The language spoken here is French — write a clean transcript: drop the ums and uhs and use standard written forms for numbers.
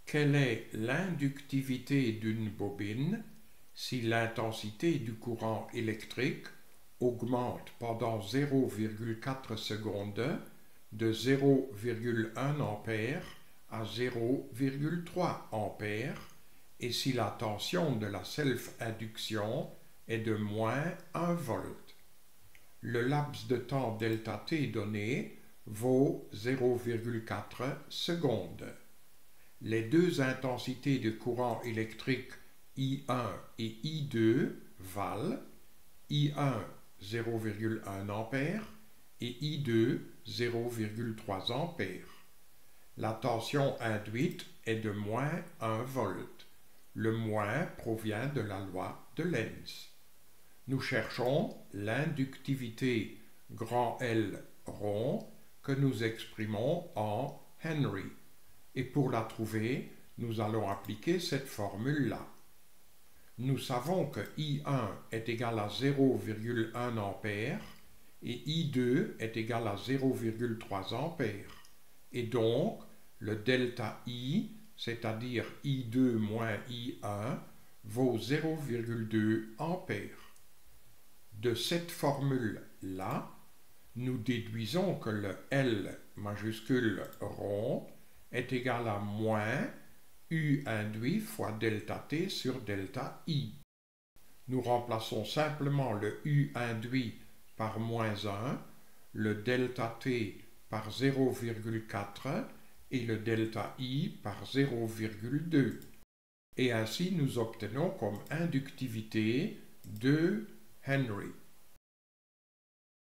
Quelle est l'inductivité d'une bobine si l'intensité du courant électrique augmente pendant 0,4 secondes de 0,1 ampère à 0,3 ampère et si la tension de la self-induction est de moins 1 volt. Le laps de temps ΔT donné vaut 0,4 secondes. Les deux intensités de courant électrique I1 et I2 valent I1 0,1 ampère et I2 0,3 ampères. La tension induite est de moins 1 volt. Le moins provient de la loi de Lenz. Nous cherchons l'inductivité grand L rond que nous exprimons en Henry. Et pour la trouver, nous allons appliquer cette formule-là. Nous savons que I1 est égal à 0,1 ampère et I2 est égal à 0,3 ampère. Et donc, le delta I, c'est-à-dire I2 moins I1, vaut 0,2 ampère. De cette formule-là, nous déduisons que le L majuscule rond est égal à moins U induit fois delta T sur delta I. Nous remplaçons simplement le U induit par moins 1, le delta T par 0,4 et le delta I par 0,2. Et ainsi nous obtenons comme inductivité 2 Henry.